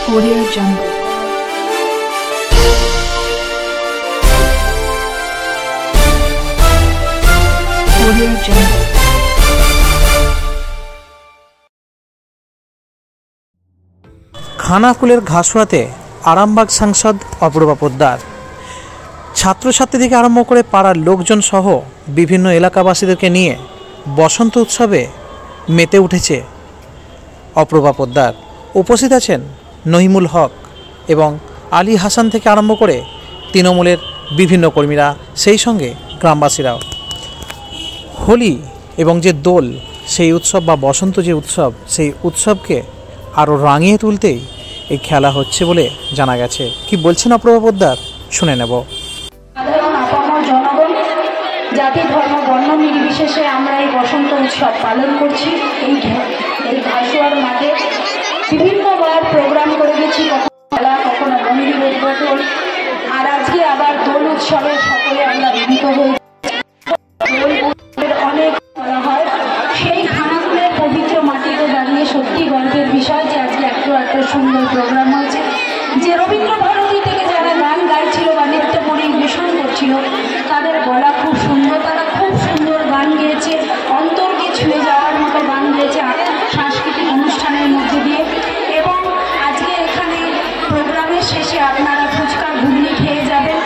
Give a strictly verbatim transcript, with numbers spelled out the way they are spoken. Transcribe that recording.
Audio Jungle. Audio Jungle. খানাকুলের ঘাসুয়াতে Arambagh সাংসদ অপূর্বা পোদ্দার ছাত্রছাত্রী থেকে আরম্ভ করে পাড়ার লোকজন সহ বিভিন্ন এলাকাবাসীদেরকে নিয়ে বসন্ত উৎসবে মেতে উঠেছে অপূর্বা পোদ্দার। উপস্থিত আছেন নহিমুল হক এবং আলী হাসান থেকে আরম্ভ করে তৃণমূলের বিভিন্ন কর্মীরা, সেই সঙ্গে গ্রামবাসীরাও। হোলি এবং যে দোল, সেই উৎসব বা বসন্ত যে উৎসব, সেই উৎসবকে আরও রাঙিয়ে তুলতেই এই খেলা হচ্ছে বলে জানা গেছে। কি বলছেন অপূর্বা পোদ্দার, শুনে নেব। সাধারণ আপামর জনগণ, জাতি ধর্ম বর্ণ নির্বিশেষে আমরা এই বসন্ত উৎসব পালন করছি। এই এই ঘাসুয়ার মাঠে বিভিন্নবার প্রোগ্রাম করে গেছি, কখনো খেলা, কখনো মন্দির উদ্বোধন, আর আজকে আবার দোল উৎসবে সকলে আমরা মিলিত হয়ে অনেক বলা হয়। সেই খানাকুলের পবিত্র মাটিতে দাঁড়িয়ে সত্যি গর্বের বিষয় যে আজকে এত এত সুন্দর প্রোগ্রাম হয়েছে। যে রবীন্দ্র ভারতী থেকে যারা গান গাইছিল বা নৃত্য পরিবেশন করছিল, তাদের গলা খুব সুন্দর, তারা খুব সুন্দর গান গেয়েছে, অন্তরকে ছুঁয়ে যাওয়ার মতো গান গেয়েছে সাংস্কৃতিক অনুষ্ঠানের মধ্যে দিয়ে। এবং আজকে এখানে প্রোগ্রামের শেষে আপনারা ফুচকা ঘুগনি খেয়ে যাবেন।